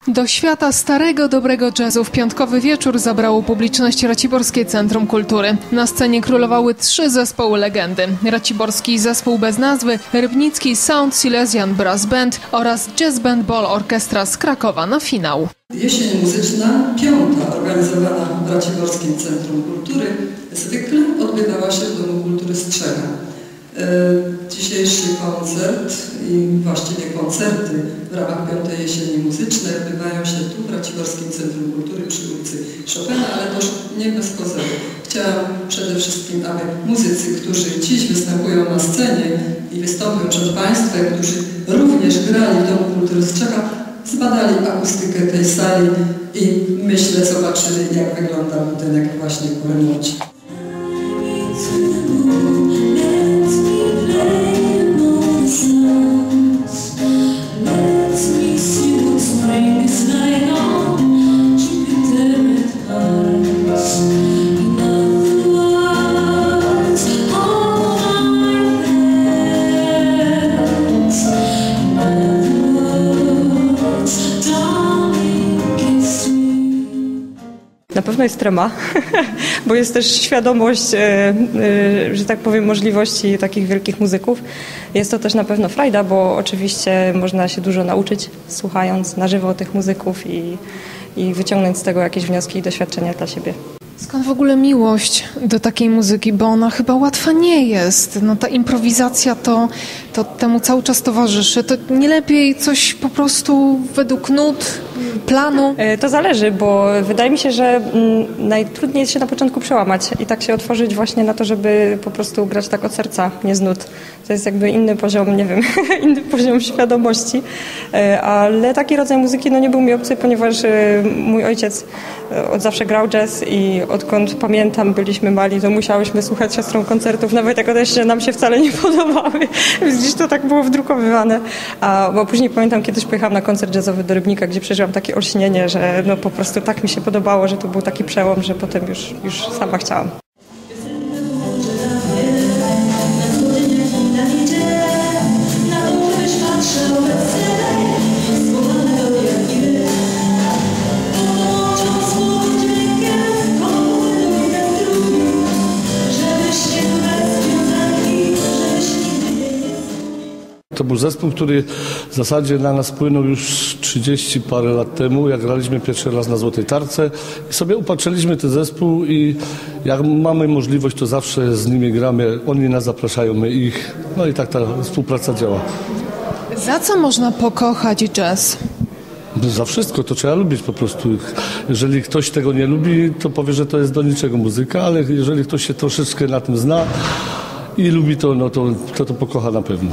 Do świata starego, dobrego jazzu w piątkowy wieczór zabrało publiczność Raciborskie Centrum Kultury. Na scenie królowały 3 zespoły legendy. Raciborski zespół bez nazwy, rybnicki Sound Silesian Brass Band oraz Jazz Band Ball Orkiestra z Krakowa na finał. Jesień muzyczna, 5. organizowana w Raciborskim Centrum Kultury, zwykle odbywała się w Domu Kultury Strzega. Dzisiejszy koncert i właściwie koncerty w ramach 5. Jesieni Muzycznej odbywają się tu w Raciborskim Centrum Kultury przy ulicy Chopina, ale też nie bez kozery. Chciałam przede wszystkim, aby muzycy, którzy dziś występują na scenie i wystąpią przed Państwem, którzy również grali w Domu Kultury Strzega, zbadali akustykę tej sali i myślę zobaczyli, jak wygląda budynek właśnie po remoncie. Na pewno jest trema, bo jest też świadomość, że tak powiem, możliwości takich wielkich muzyków. Jest to też na pewno frajda, bo oczywiście można się dużo nauczyć, słuchając na żywo tych muzyków i wyciągnąć z tego jakieś wnioski i doświadczenia dla siebie. Skąd w ogóle miłość do takiej muzyki, bo ona chyba łatwa nie jest. No ta improwizacja to temu cały czas towarzyszy. To nie lepiej coś po prostu według nut, planu? To zależy, bo wydaje mi się, że najtrudniej jest się na początku przełamać i tak się otworzyć właśnie na to, żeby po prostu grać tak od serca, nie z nut. To jest jakby inny poziom, nie wiem, inny poziom świadomości, ale taki rodzaj muzyki nie był mi obcy, ponieważ mój ojciec od zawsze grał jazz i odkąd pamiętam, byliśmy mali, to musiałyśmy słuchać siostrą koncertów, nawet jak one nam się wcale nie podobały, więc gdzieś to tak było wdrukowywane. Bo później pamiętam, kiedyś pojechałam na koncert jazzowy do Rybnika, gdzie przeżyłam takie olśnienie, że po prostu tak mi się podobało, że to był taki przełom, że potem już sama chciałam. To był zespół, który w zasadzie na nas wpłynął już 30 parę lat temu, jak graliśmy pierwszy raz na Złotej Tarce i sobie upatrzyliśmy ten zespół i jak mamy możliwość, to zawsze z nimi gramy, oni nas zapraszają, my ich, no i tak ta współpraca działa. Za co można pokochać jazz? Za wszystko, to trzeba lubić po prostu. Jeżeli ktoś tego nie lubi, to powie, że to jest do niczego muzyka, ale jeżeli ktoś się troszeczkę na tym zna i lubi to, no to pokocha na pewno.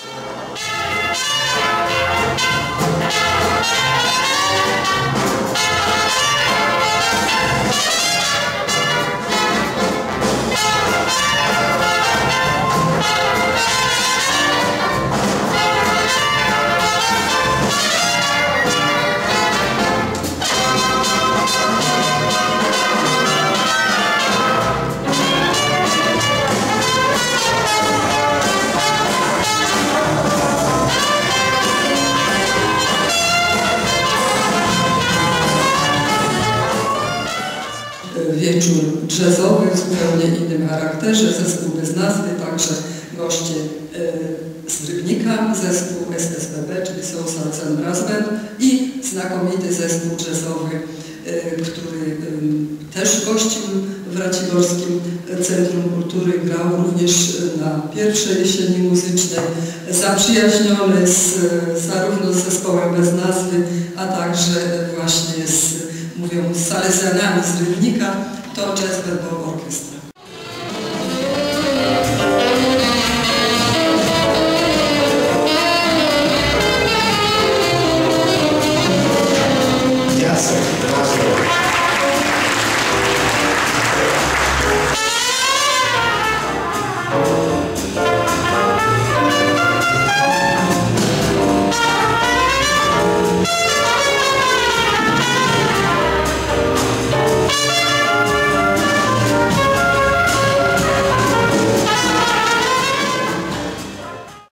Wieczór jazzowy w zupełnie innym charakterze, zespół bez nazwy, także goście z Rybnika, zespół SSBB, czyli Sound Silesian Brass Band i znakomity zespół jazzowy, który też gościł w Raciborskim Centrum Kultury, grał również na 1. Jesieni Muzycznej, zaprzyjaźniony zarówno z zespołem bez nazwy, a także właśnie z Silesianami z Rybnika, to Jazz Band Ball Orkiestra.